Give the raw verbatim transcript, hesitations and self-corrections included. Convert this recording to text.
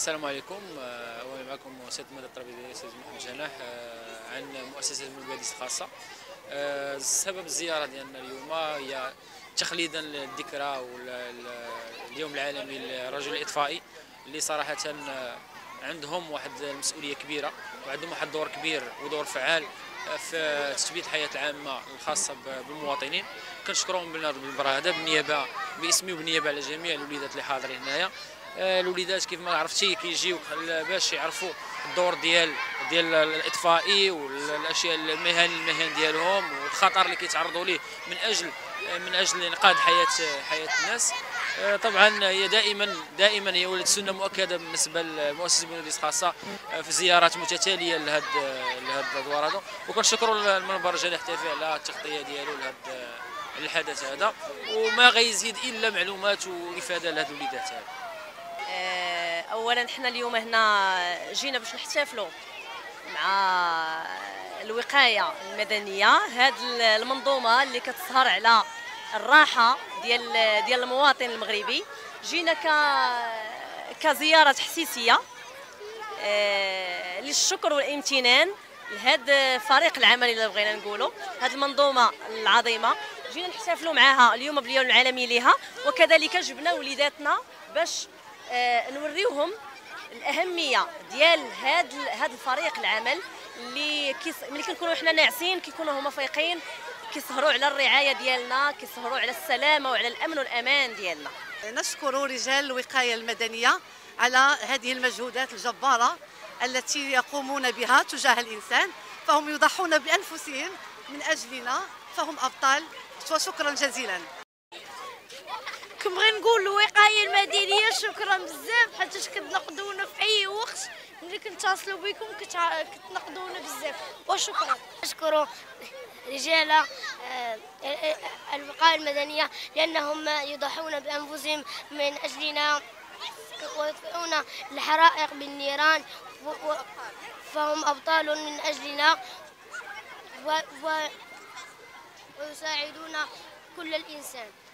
السلام عليكم. أنا معكم سيد المدير التربوي الأستاذ محمد جناح عن مؤسسة المبادئ الخاصة. سبب الزيارة ديالنا اليوم هي تخليدا للذكرى واليوم العالمي للرجل الإطفائي اللي صراحة عندهم واحد المسؤولية كبيرة وعندهم واحد دور كبير ودور فعال في تثبيت الحياة العامة الخاصة بالمواطنين. كنشكرهم بالمنبر هذا بالنيابة باسمي وبالنيابة على جميع الوليدات اللي حاضرين هنايا. الوليدات كيف ما عرفتي كيجيو باش يعرفوا الدور ديال ديال الاطفائي والاشياء المهن المهن ديالهم والخطر اللي كيتعرضوا ليه من اجل من اجل انقاذ حياه حياه الناس. طبعا هي دائما دائما هي ولات سنه مؤكده بالنسبه لمؤسسه المبادئ الخاصه في زيارات متتاليه لهذا لهذا الادوار هذا، وكنشكروا المنبر جناح تيفي على التغطيه ديالو لهذا الحدث هذا، وما غيزيد الا معلومات وافاده لهذ الوليدات هذا. اولا حنا اليوم هنا جينا باش نحتفلوا مع الوقايه المدنيه، هذه المنظومه اللي كتسهر على الراحه ديال ديال المواطن المغربي. جينا ك كزياره تحسيسيه للشكر والامتنان لهذا فريق العمل اللي بغينا نقولوا، هذه المنظومه العظيمه جينا نحتفلوا معها اليوم باليوم العالمي ليها، وكذلك جبنا وليداتنا باش آه نوريوهم الاهميه ديال هذا هذا الفريق العمل اللي كيس... ملي كنكونوا حنا ناعسين كيكونوا هما فايقين، كيسهروا على الرعايه ديالنا، كيسهروا على السلامه وعلى الامن والامان ديالنا. نشكر رجال الوقايه المدنيه على هذه المجهودات الجباره التي يقومون بها تجاه الانسان، فهم يضحون بانفسهم من اجلنا، فهم ابطال، وشكرا جزيلا. كنبغي نقول الوقايه المدنيه شكرا بزاف، حيت كتنقذونا في اي وقت ملي كنتصلوا بكم كتنقذونا بزاف، وشكرا. نشكر رجال الوقايه المدنيه لانهم يضحون بانفسهم من اجلنا ويطفئون الحرائق بالنيران، فهم ابطال من اجلنا ويساعدون كل الانسان.